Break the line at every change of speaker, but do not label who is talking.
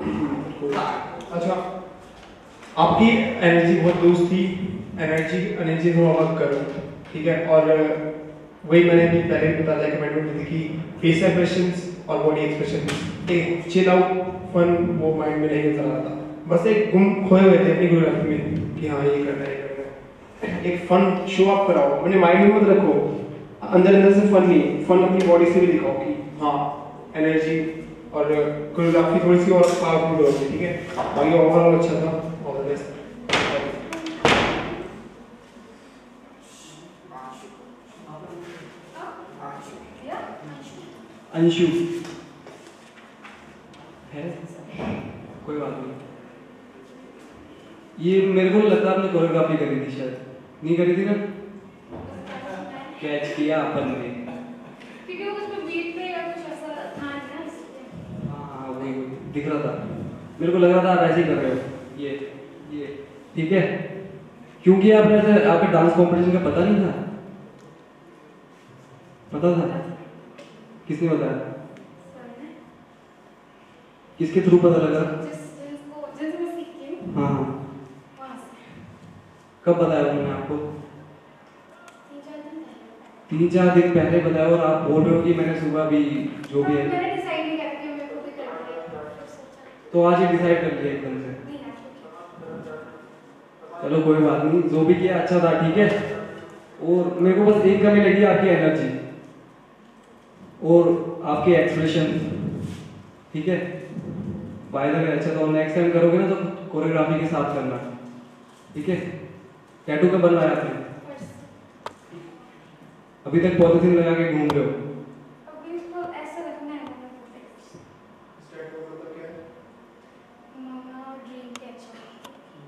अच्छा, आपकी एनर्जी बहुत लूज थी, एनर्जी थोड़ा वर्क करो, ठीक है। और वही मैंने भी पहले भी बताया कमेंट दी थी कि फेस एक्सप्रेशंस और बॉडी एक्सप्रेशन एक चिल आउट फन वो माइंड में नहीं चल रहा था, बस एक गुम खोए हुए थे अपनी कोरियोग्राफी में कि हाँ ये करना है ये करना है। एक फन शो अप कराओ, अपने माइंड में मत रखो, अंदर से फन नहीं, फन अपनी बॉडी से भी दिखाओ कि हाँ एनर्जी और कोरियोग्राफी थोड़ी सी और पावरफुल होगी, ठीक है। बाकी ओवरऑल अच्छा था, ऑल द बेस्ट। अंशु है, कोई बात नहीं। ये मेरे को लगता है आपने कोरियोग्राफी करी थी, शायद नहीं करी थी ना? कैच किया अपन ने,
क्योंकि उसमें बीट पे या कुछ ऐसा था ना इसलिए।
हाँ वही दिख रहा था, मेरे को लग रहा था आप ऐसे ही कर रहे हो। ये ठीक है, क्योंकि आपने ऐसे आपके डांस कॉम्पिटिशन का पता नहीं था? पता था? किसने बताया? किसके थ्रू पता लगा?
जिससे मैं सीखी हूँ।
हाँ
वहाँ से।
कब बताया उन्होंने आपको?
3-4 दिन पहले।
3-4 दिन पहले बताया, और आप बोल रहे हो कि मैंने सुबह भी जो भी है।
मैंने डिसाइड नहीं किया कि मेरे को भी करना है।
तो आज ही डिसाइड कर लिया एकदम से?
नहीं ना।
चलो कोई बात नहीं, जो भी किया अच्छा था, ठीक है। और मेरे को बस एक कमी लगी, आपकी एनर्जी और आपके एक्सप्रेशन, ठीक है। बाय द वे अच्छा, तो नेक्स्ट टाइम करोगे ना तो कोरियोग्राफी के साथ करना, ठीक है। टैटू कब बनवाया आपने? अभी तक पॉलिथीन लगा के घूम रहे हो?